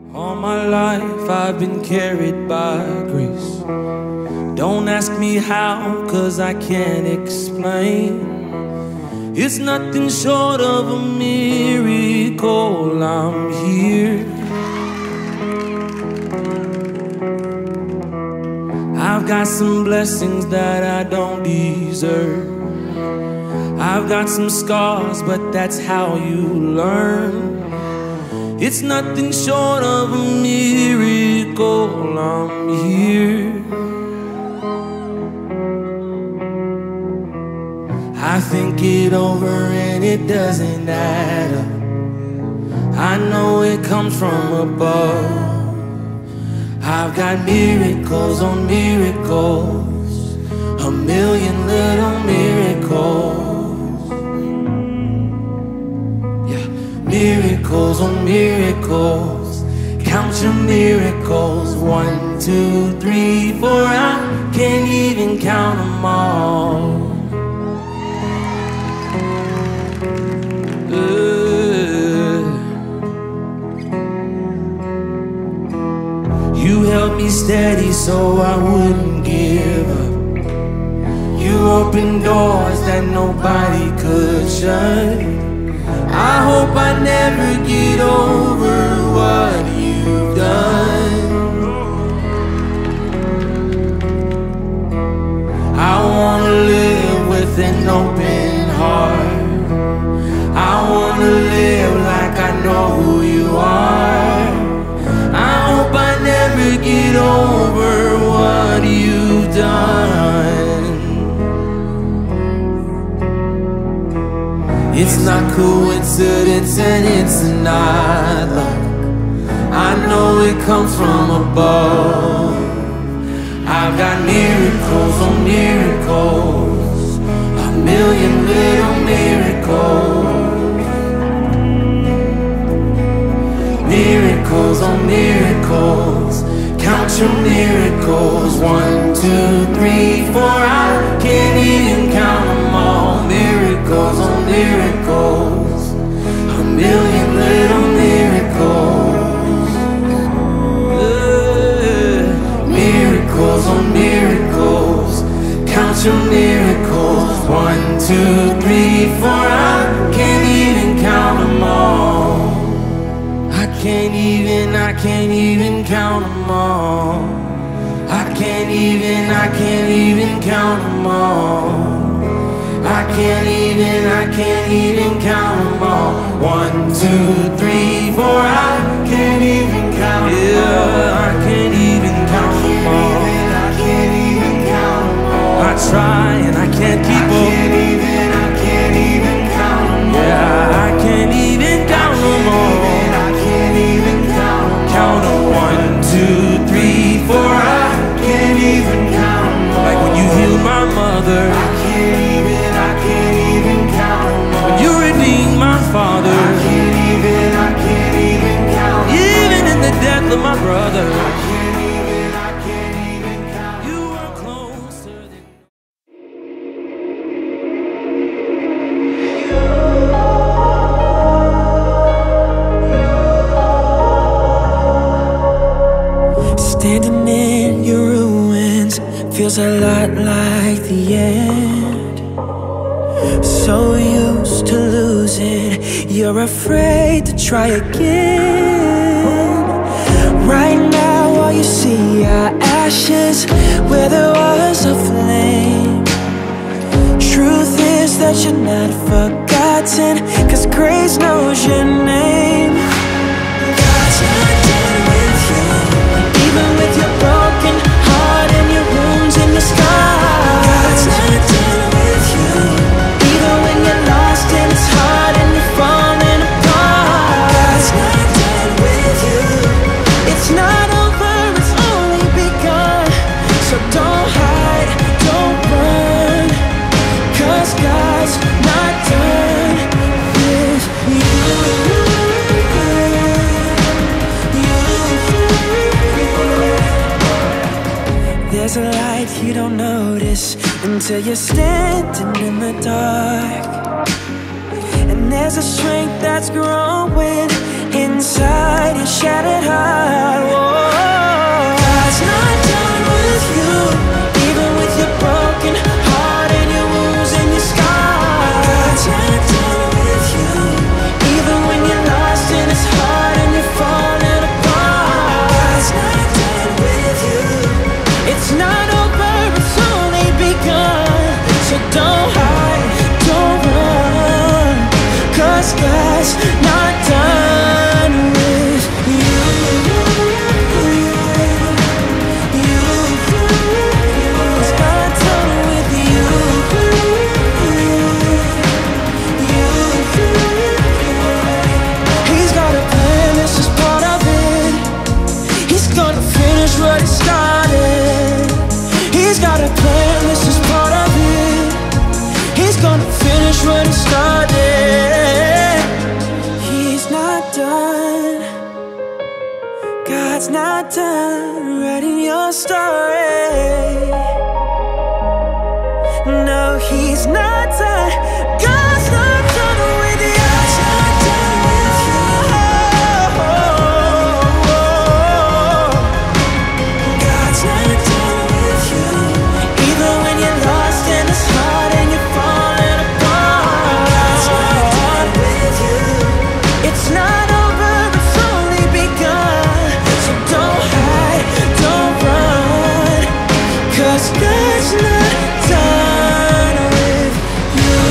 All my life I've been carried by grace. Don't ask me how, 'cause I can't explain. It's nothing short of a miracle I'm here. I've got some blessings that I don't deserve. I've got some scars, but that's how you learn. It's nothing short of a miracle I'm here. I think it over and it doesn't add up. I know it comes from above. I've got miracles on miracles, a million little miracles. Yeah, miracles on miracles. Count your miracles, 1, 2, 3, 4. I can't even count them all. You held me steady so I wouldn't give up. You opened doors that nobody could shut. I hope I never get over what you've done. I wanna live with an open heart. I wanna live like I know who you are. I hope I never get over what you've done. It's not coincidence and it's not luck. I know it comes from above. I've got miracles on miracles, a million little miracles. Miracles on miracles, count your miracles, 1, 2, 3, 4. I can't even count them all. Miracles on miracles, a million little miracles. Miracles on miracles, count your miracles, 1, 2, 3, 4. I can't even count them all. I can't even count them all. I can't even count them all. I can't even count them all. 1, 2, 3, 4. I can't even count them all. Yeah, I can't even count them all. I can't even count them all. I try and I can't keep up. I can't even count them all. Yeah, I can't even count them all. Count them 1, 2, 3, 4. I can't even count them all. Like when you healed my mother. I can't even count them all. When you redeemed my father. I can't even count them all. Even in the death of my brother. I can't even count them all. You were closer than. Standing in your ruins feels a lot like the end. So used to losing, you're afraid to try again. Right now all you see are ashes where there was a flame. Truth is that you're not forgotten, 'cause grace knows your name. God's not done with you, even with your broken heart and your wounds and your scars. God's not done with you, even when you're lost and it's hard and you're falling apart. God's not done with you. It's not over, it's only begun. So don't hide, don't run, 'cause God's not done with you. There's a light you don't notice until you're standing in the dark. And there's a strength that's growing inside your shattered heart. what he started. He's got a plan, this is part of it. He's gonna finish what he started. He's not done. God's not done writing your story. No, he's not done. God's not done with you. God's not done with you. God's not done with you. Even when you're lost and it's hard and you're falling apart, God's not done with you. It's not over, it's only begun. So don't hide, don't run, 'cause God's not done with you.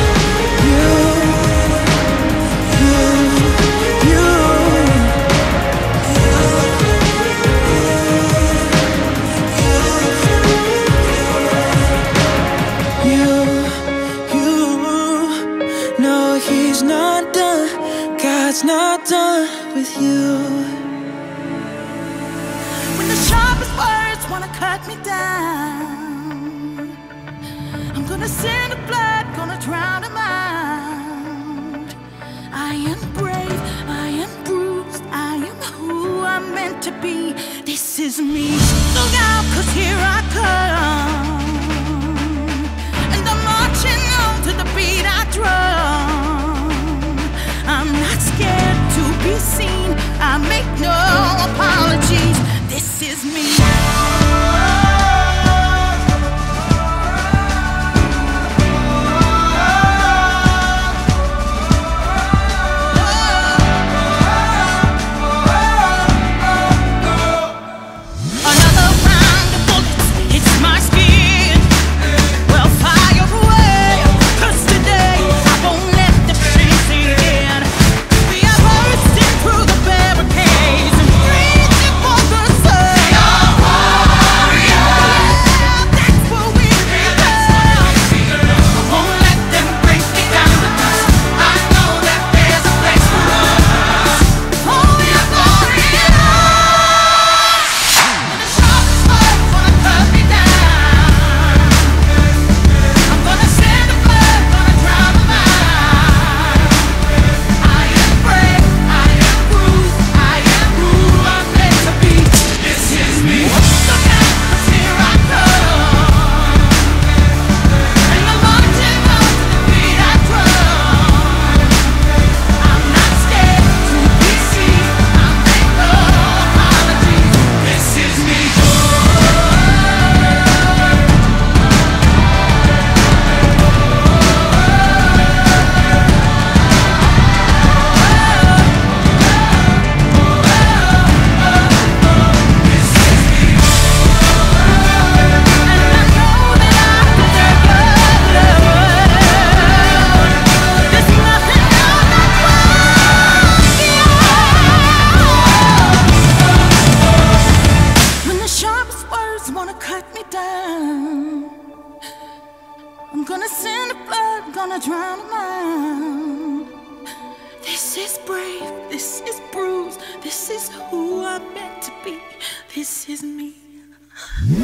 No, he's not done. God's not done with you. When the sharpest words wanna cut me down, I'm gonna send the blood, gonna drown them out. I am brave, I am bruised, I am who I'm meant to be. This is me. Look out, 'cause here I come, and I'm marching on to the beat I drum. I'm not scared to be seen, I make no apologies. This is me. Another round of bullets hits my skin. Well, fire away, 'cause today I won't let the pain sink in. We are bursting through the barricades and reaching for the sun. We are warriors. Yeah, that's what we become. I won't let them break me down. I know that there's a place for us. Oh, we are glorious. When the sharpest words wanna cut me down, I'm gonna send the blood, gonna drown them out. I am brave, I am bruised, I am who I'm meant to be. This is me. Look out, 'cause here I come, and I'm marching on to the beat I drum. I'm not scared to be seen, I make no apologies. This is me. When the sharpest words wanna cut me down, I'm gonna send the blood, gonna drown them out. This is brave, this is bruised, this is who I'm meant to be. This is me.